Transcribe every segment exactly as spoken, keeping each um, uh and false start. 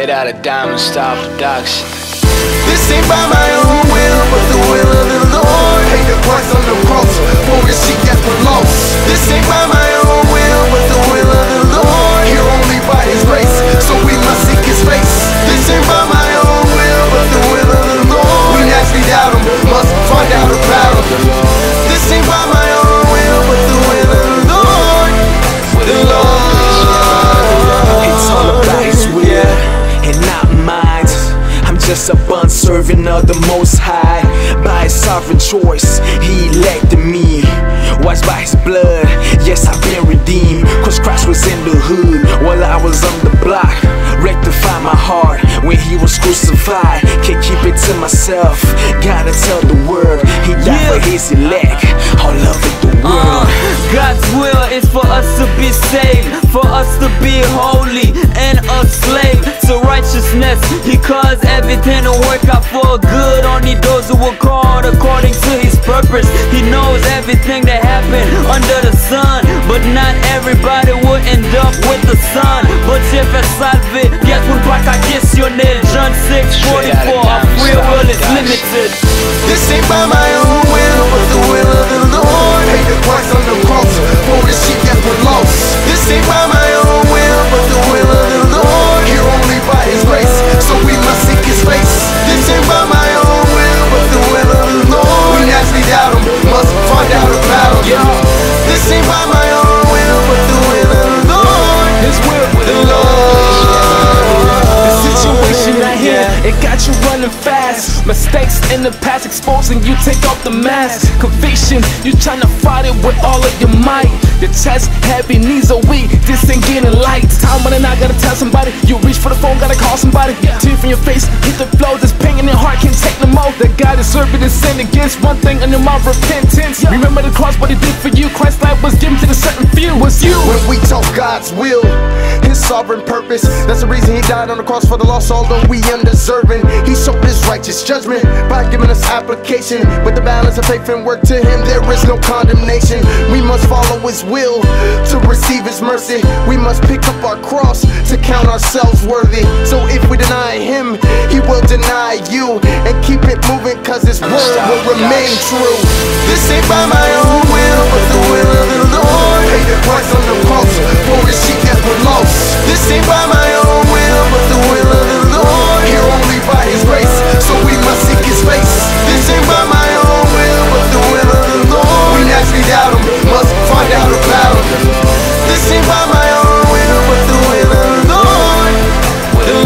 Straight out of Diamond Star Production. This ain't by my own will, but the will of the Lord. Paid the price on the cross for his sheep that were lost. This ain't by my own will, but the will of the Lord. Here only by his grace, so we must seek his face. This ain't by my own will, but the will of the Lord. We naturally doubt him, must find out about him. This ain't by my own will, but the will of the Lord. The Lord. It's all about his will and not mine. I'm just a bond servant of the Most High. By his sovereign choice, he elected me. Washed by his blood, yes, I've been redeemed. Cause Christ was in the hood while I was on the block. Rectify my heart when he was crucified. Can't keep it to myself, gotta tell the world. He died yeah. for his elect, all over the world. uh, God's will is for us to be saved, for us to be holy and a slave to righteousness. He caused everything to work out for good, only those who were called according to his purpose. He knows everything that happened under the sun, but not everybody will end up with the sun. But if I salve it, guess what back I guess your name. John six forty-four, our free will is limited. This ain't by my own will, but the will of the Lord. Paid the price on the cross for the sheep that were lost. This ain't by my own will, but the will of the Lord. Here only by his grace, so we must seek his face. This ain't by my own will, but the will of the Lord. We naturally doubt him, must find out about him. This ain't by my own will, but the will of the Lord. His will, the Lord. The situation I hear, it got you running fast. Mistakes in the past exposing you, take off the mask. Conviction, you tryna fight it with all of your might. Your chest heavy, knees are weak, this ain't getting light. Time running out, gotta tell somebody. You reach for the phone, gotta call somebody. Tear from your face, hit the flow, this pain in your heart can't take no more. That God is serving and sin against one thing under my repentance. Remember the cross, what he did for you. Christ's life was given to the certain few, was you. When we talk God's will, his sovereign purpose, that's the reason he died on the cross for the lost, although we undeserving. He showed his righteous judgment by giving us application. With the balance of faith and work to him, there is no condemnation. We must follow his will to receive his mercy. We must pick up our cross to count ourselves worthy. So if we deny him, he will deny you. And keep it moving, cause his word will remain true. This ain't by my own will, but the will of the Lord. Paid the price on the cross for his sheep that were lost. This ain't by my own will, but the will of the Lord. Here only by his grace, so we must seek his face. This ain't by my own will, but the will of the Lord. We naturally doubt him, must find out about him. This ain't by my own will, but the will of the Lord. The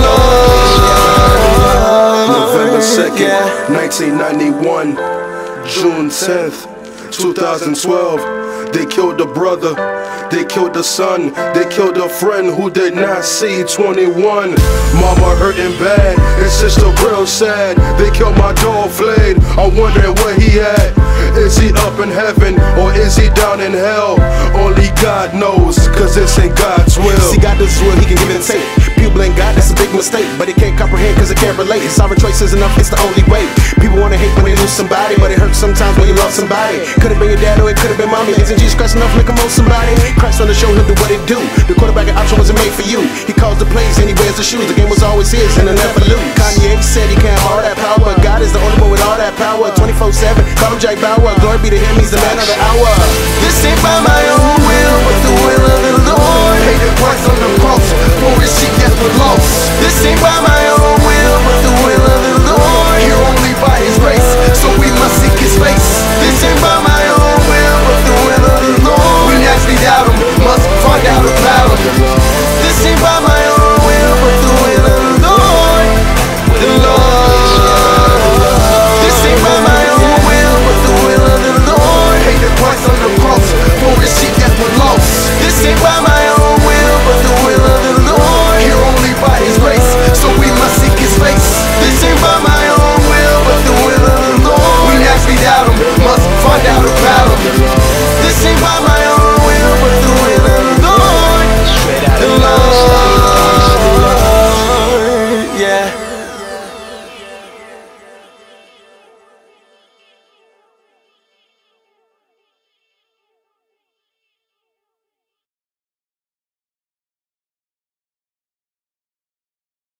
Lord. November second, nineteen ninety-one, June tenth, two thousand twelve. They killed a brother, they killed a son, they killed a friend who did not see twenty-one. Mama hurting bad, and sister real sad. They killed my dog Flade, I'm wondering where he at. Is he up in heaven, or is he down in hell? Only God knows, cause this ain't God's will. See, God does his will, he can give it and take. People ain't God, that's a big mistake, but they can't comprehend cause they can't relate. His sovereign choice is enough, it's the only way. People wanna hate when they lose somebody, but it hurts sometimes when you love somebody. Could've been your dad or it could've been mommy. Isn't Jesus Christ enough to make him owe somebody? Christ on the show him do what it do. The quarterback option wasn't made for you. He calls the plays and he wears the shoes. The game was always his and he'll never lose. Kanye said he can't have all that power, but God is the only one with all that power. twenty-four seven, call him Jack Bauer. Glory be to him, he's the man of the hour. This ain't by my own will, but the will of the Lord. Paid the price on the cross for his sheep that were lost. This ain't by my